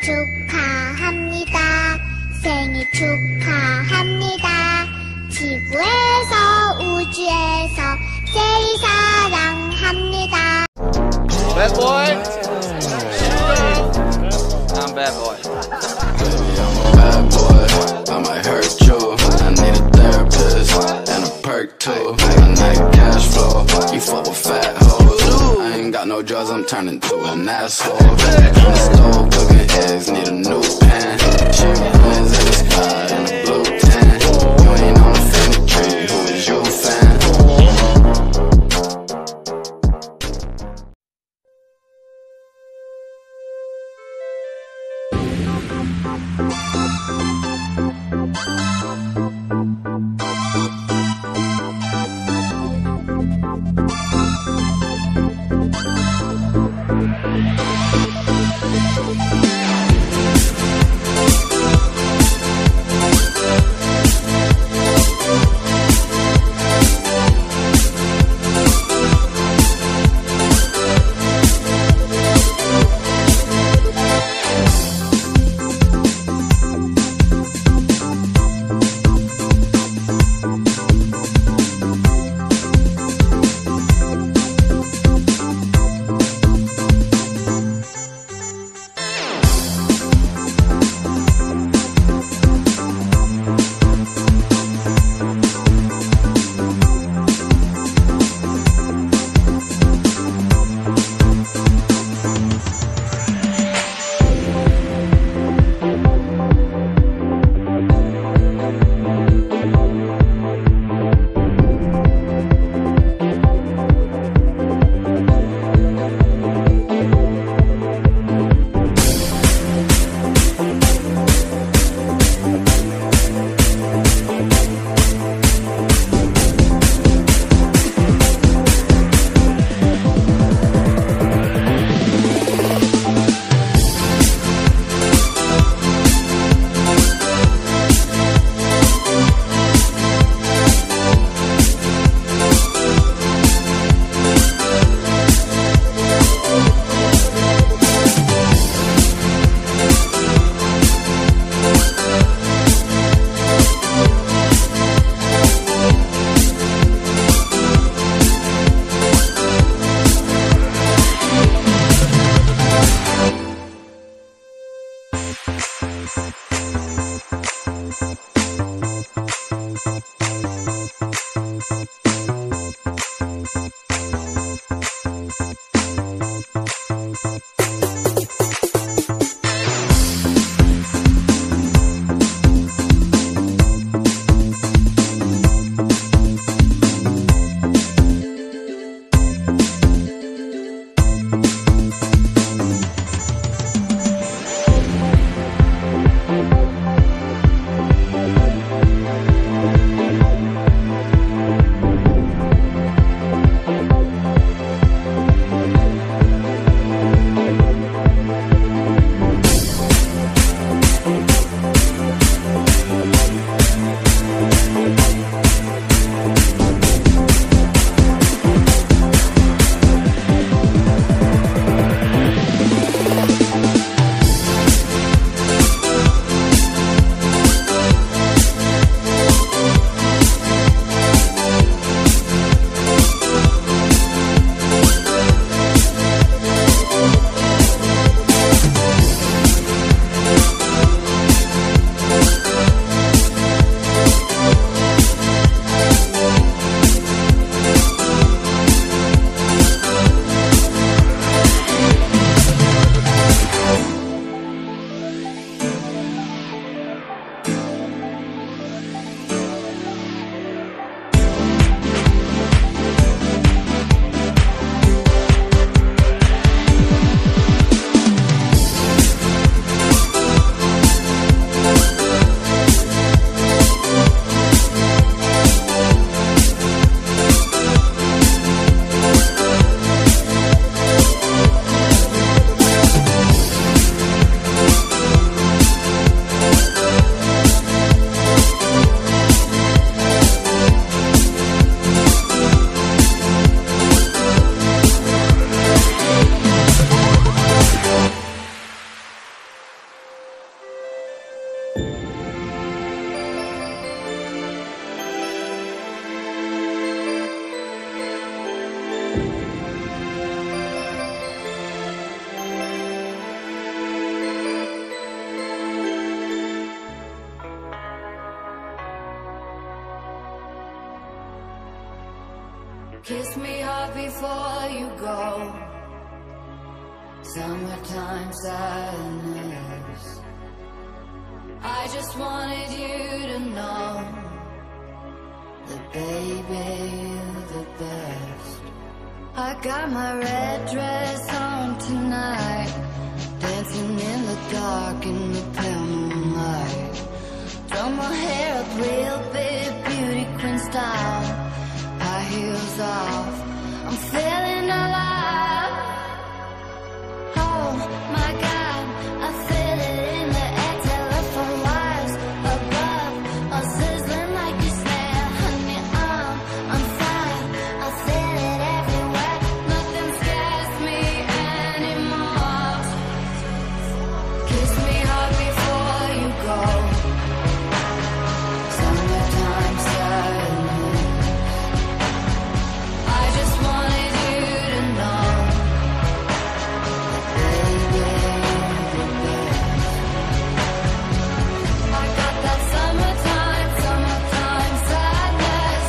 축하합니다. 생일 축하합니다. 지구에서 우주에서 제일 사랑합니다. Bad boy. I'm bad boy. Baby, I'm a bad boy. I might hurt you. I need a therapist and a perk too. A night cash flow. You fuck with fat hoes. I ain't got no drugs. I'm turning to an asshole. In the stove cooking eggs. Need a new pan. Chicken wings in the sky in a blue tan. You ain't on the family tree. Who is you, fan? Kiss me hard before you go. Summertime sadness. I just wanted you to know that baby, you're the best. I got my red dress on tonight, dancing in the dark in the pale moonlight. Throw my hair up real big, beauty queen style. High heels off, I'm feeling alive. Oh my God, I feel it in the air. Telephone wires above, all sizzling like a snare. Honey, I'm fine, I feel it everywhere. Nothing scares me anymore. Kiss me hard before you go. Summertime sadness. I just wanted you to know that baby, you're the best. I got that summertime sadness.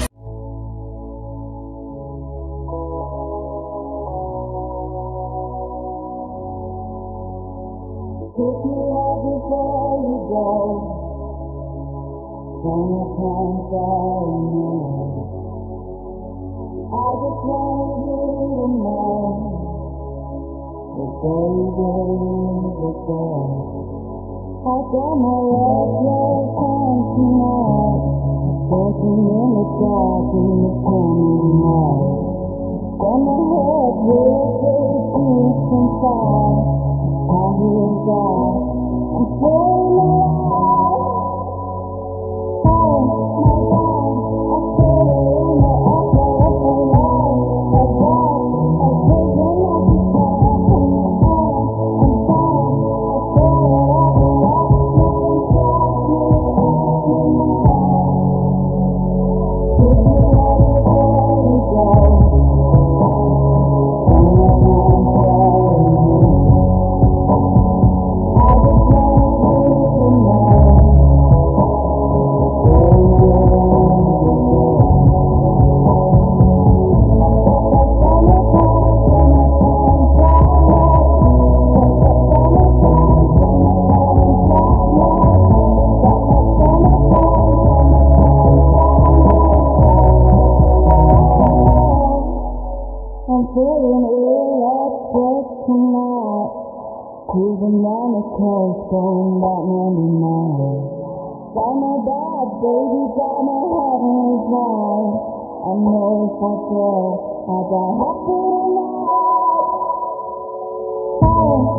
Kiss me hard before you go. Summertime sadness. I just wanted you to know that baby, you're the best. I got my red dress on tonight, dancing in the dark in the cold night. Got my head real big, deep inside. High heels off, I'm feeling alive. Oh my God, I feel it in the air. Telephone wires above, all sizzling like a snare. Honey, I'm fine, I feel it everywhere. Nothing scares me anymore. Kiss me hard before you go. Summertime sadness. I just wanted you to know that baby, you're the best. I'm feeling electric tonight, cruising down the coast, going about 99. Got my bad baby, got my heart in his mind. I know if I go, I got happy tonight. Oh